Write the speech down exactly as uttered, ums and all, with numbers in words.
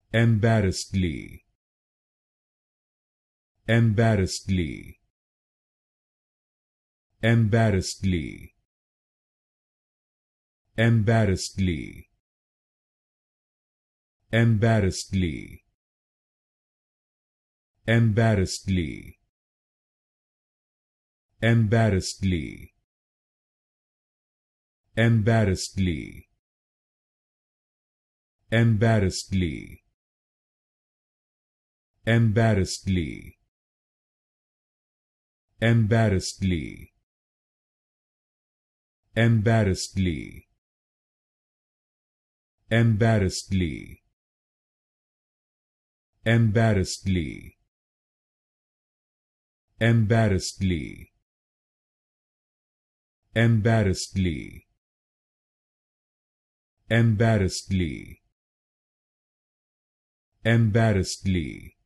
embarrassedly, embarrassedly, embarrassedly, embarrassedly, embarrassedly, embarrassedly, embarrassedly, embarrassedly, embarrassedly, embarrassedly, embarrassedly, embarrassedly, embarrassedly, embarrassedly, embarrassedly, embarrassedly, embarrassedly, embarrassedly,